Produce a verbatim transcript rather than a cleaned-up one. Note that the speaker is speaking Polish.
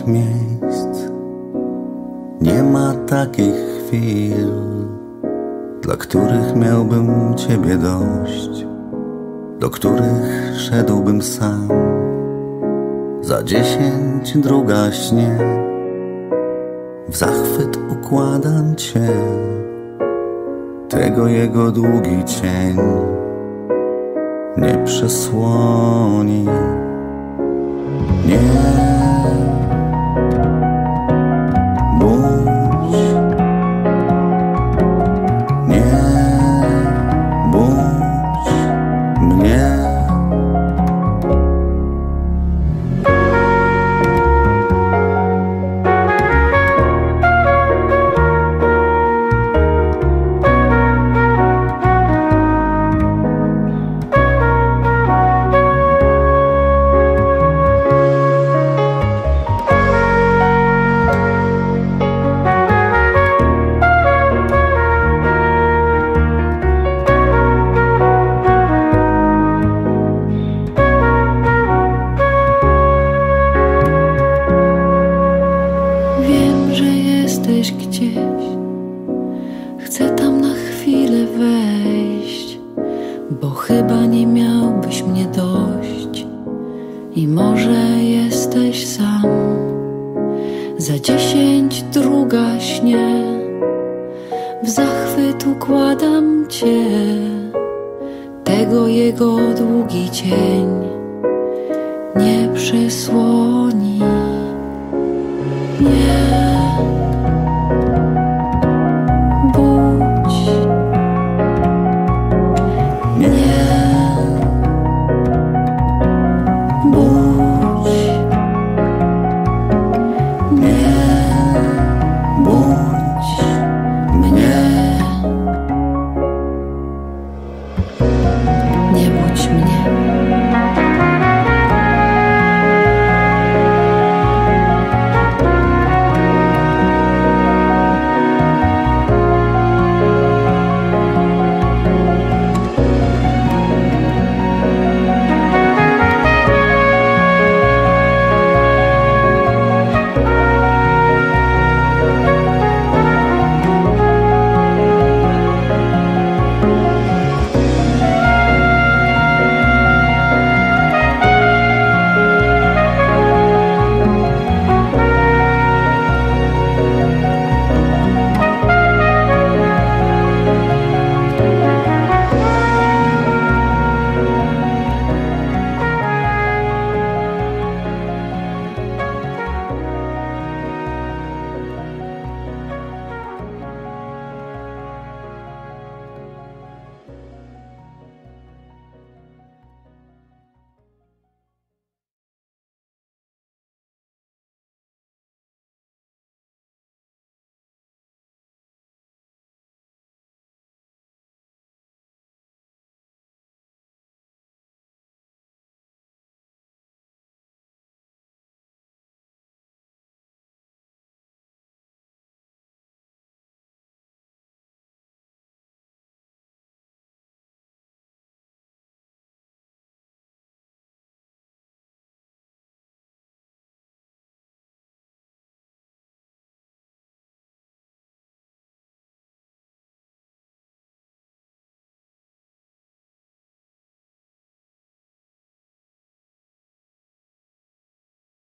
takich miejsc, nie ma takich chwil, dla których miałbym Ciebie dość, do których szedłbym sam. Za dziesięć druga śnie, w zachwyt układam Cię, tego jego długi cień nie przesłoni. Nie budź, nie budź mnie. Chcę tam na chwilę wejść, bo chyba nie miałbyś mnie dość i może jesteś sam. Za dziesięć druga śnie, w zachwyt układam Cię, tego jego długi cień nie przysłoni.